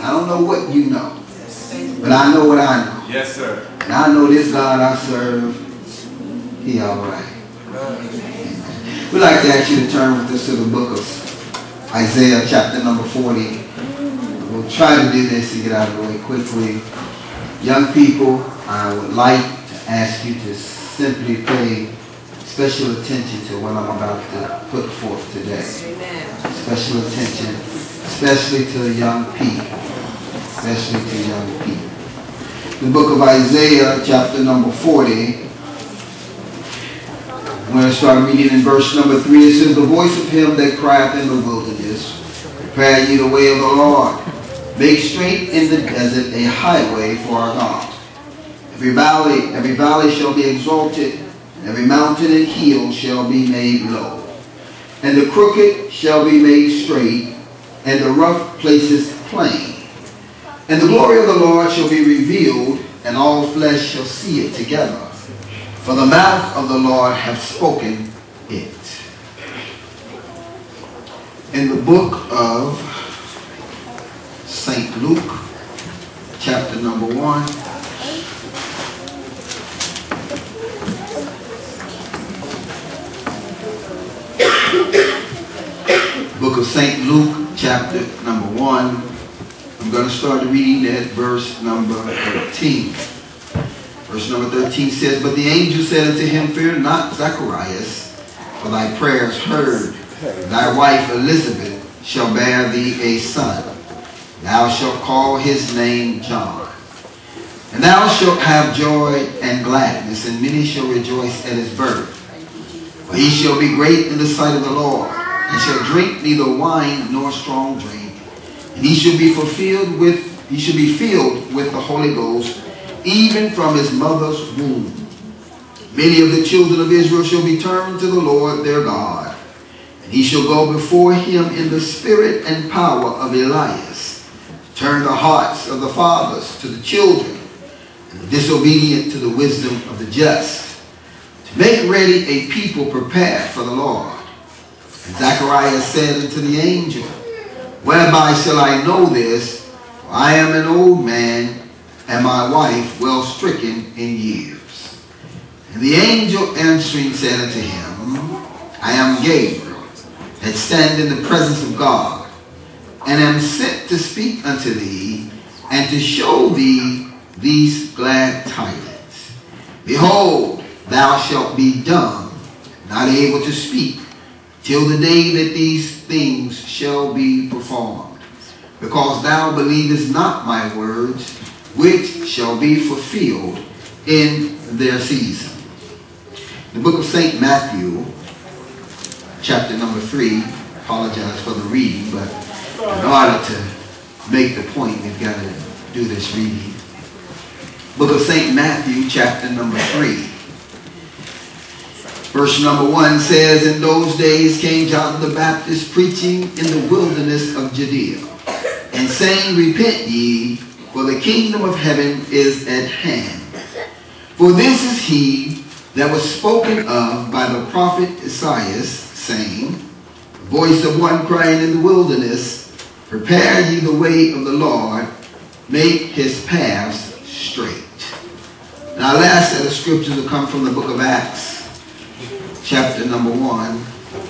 I don't know what you know, but I know what I know. Yes, sir. And I know this God I serve, He all right. We'd like to ask you to turn with us to the book of Isaiah, chapter number 40. We'll try to do this and get out of the way quickly. Young people, I would like to ask you to simply pay special attention to what I'm about to put forth today. Amen. Special attention, especially to young people. Especially to young people. The book of Isaiah, chapter number 40. I'm going to start reading in verse number 3. It says, "The voice of him that crieth in the wilderness, prepare ye the way of the Lord. Make straight in the desert a highway for our God. Every valley shall be exalted, and every mountain and hill shall be made low. And the crooked shall be made straight, and the rough places plain. And the glory of the Lord shall be revealed, and all flesh shall see it together. For the mouth of the Lord hath spoken it." In the book of St. Luke, chapter number 1. Book of St. Luke, chapter number 1. I'm going to start reading at verse number 13. Verse number 13 says, "But the angel said unto him, Fear not, Zacharias, for thy prayers heard. Thy wife Elizabeth shall bear thee a son. Thou shalt call his name John. And thou shalt have joy and gladness, and many shall rejoice at his birth. For he shall be great in the sight of the Lord, and shall drink neither wine nor strong drink. And he shall be filled with the Holy Ghost, even from his mother's womb. Many of the children of Israel shall be turned to the Lord their God. And he shall go before him in the spirit and power of Elias, turn the hearts of the fathers to the children, and the disobedient to the wisdom of the just, to make ready a people prepared for the Lord. And Zacharias said unto the angel, Whereby shall I know this? For I am an old man, and my wife well stricken in years. And the angel answering said unto him, I am Gabriel, that stand in the presence of God, and am sent to speak unto thee, and to show thee these glad tidings. Behold, thou shalt be dumb, not able to speak, till the day that these things shall be performed. Because thou believest not my words, which shall be fulfilled in their season. The book of St. Matthew, chapter number 3. Apologize for the reading, but in order to make the point, we've got to do this reading. Book of St. Matthew, chapter number 3. Verse number 1 says, In those days came John the Baptist preaching in the wilderness of Judea, and saying, Repent ye, for the kingdom of heaven is at hand. For this is he that was spoken of by the prophet Isaiah, saying, The voice of one crying in the wilderness, Prepare ye the way of the Lord, make his paths straight. And our last set of scriptures will come from the book of Acts, chapter number 1.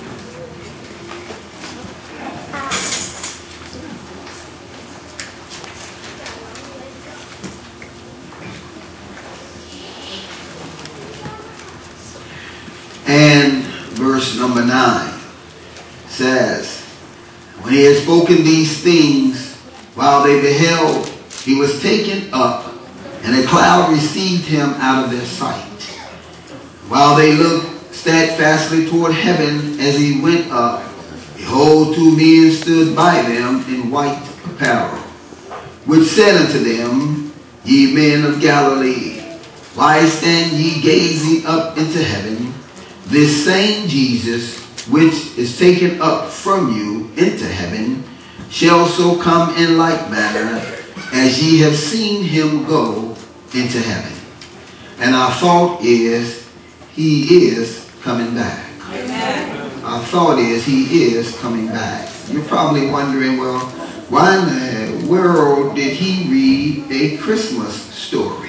And verse number 9 says, When he had spoken these things, while they beheld, he was taken up, and a cloud received him out of their sight. While they looked steadfastly toward heaven as he went up, behold, two men stood by them in white apparel, which said unto them, Ye men of Galilee, why stand ye gazing up into heaven? This same Jesus, which is taken up from you into heaven, shall so come in like manner as ye have seen him go into heaven. And our thought is, he is coming back. Amen. Our thought is, he is coming back. You're probably wondering, well, world did he read a Christmas story?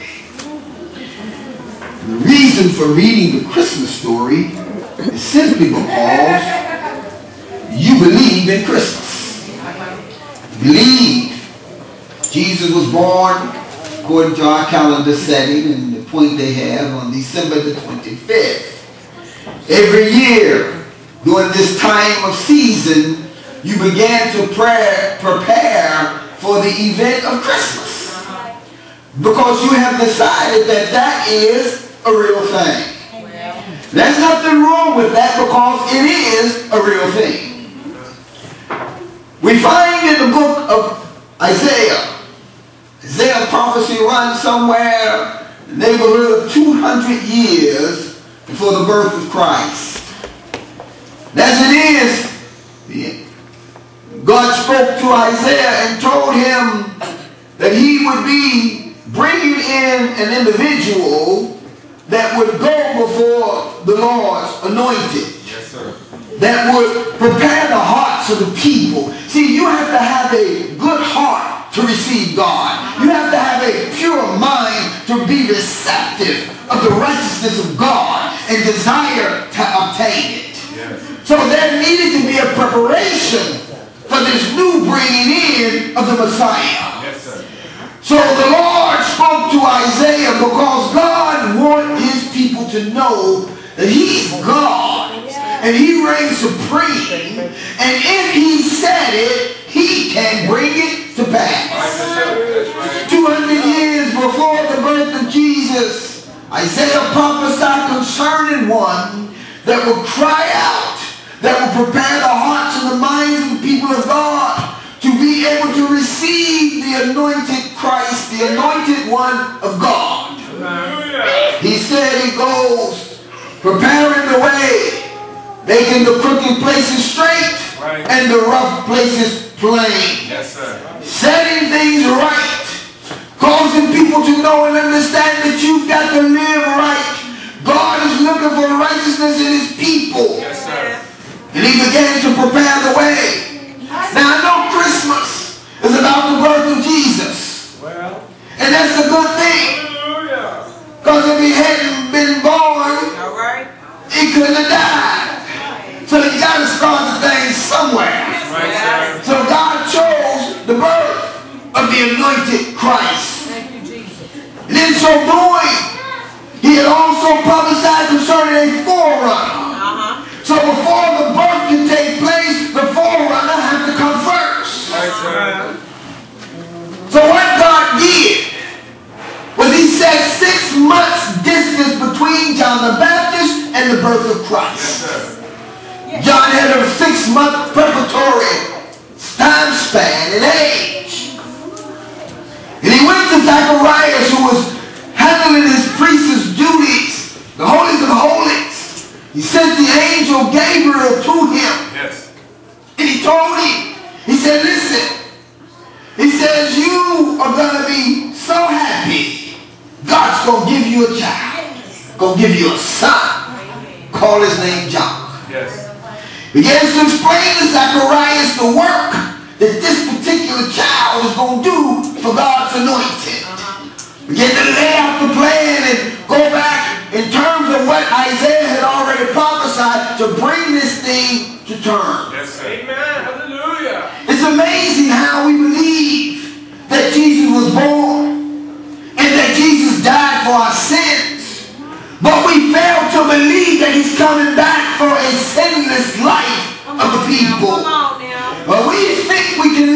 The reason for reading the Christmas story is simply because you believe in Christmas. You believe Jesus was born according to our calendar setting and the point they have on December the 25th. Every year during this time of season, you began to prepare for the event of Christmas, because you have decided that that is a real thing. There's nothing wrong with that, because it is a real thing. We find in the book of Isaiah prophecy runs somewhere in the neighborhood of 200 years before the birth of Christ. As it is, God spoke to Isaiah and told him that he would be bringing in an individual that would go before the Lord's anointed. Yes, sir. That would prepare the hearts of the people. See, you have to have a good heart to receive God. You have to have a pure mind to be receptive of the righteousness of God and desire to obtain it. Yes. So there needed to be a preparation for this new bringing in of the Messiah. Yes, sir. So the Lord spoke to Isaiah because God wanted his people to know that he's God and he reigns supreme, and if he said it, he can bring it to pass. 200 years before the birth of Jesus, Isaiah prophesied concerning one that will cry out, that will prepare the hearts and the minds of the people of God to be able to receive the anointed Christ, the anointed one of God. He said he goes preparing the way, making the crooked places straight and the rough places plain. Yes, sir. Setting things right, causing people to know and understand that you've got to live right. God is looking for righteousness in his people. Yes, sir. And he began to prepare the way. Now I know Christmas is about the birth of Jesus. Well. And that's a good thing. Hallelujah. Because if he hadn't been born, he couldn't have died. So you got to start the thing somewhere. Right, sir. So God chose the birth of the anointed Christ. And in so doing, he had also prophesied concerning a forerunner. So before the birth can take place, the forerunner had to come first. Right, sir. So what God did was he set 6 months distance between John the Baptist and the birth of Christ. Yes, sir. John had a 6-month preparatory time span and age. And he went to Zacharias, who was handling his priest's duties, the holies of holies. He sent the angel Gabriel to him. Yes. And he told him, he said, listen, he says, you are going to be so happy. God's going to give you a child. Going to give you a son. Call his name John. Yes. Begins to explain to Zacharias the work that this particular child is going to do for God's anointed. Begin to lay out the plan and go back in terms of what Isaiah had already prophesied to bring this thing to term. Yes, sir. Amen. Hallelujah. It's amazing how we believe that Jesus was born and that Jesus died for our sins. But we fail to believe that he's coming back for a sinless life of the people. But we think we can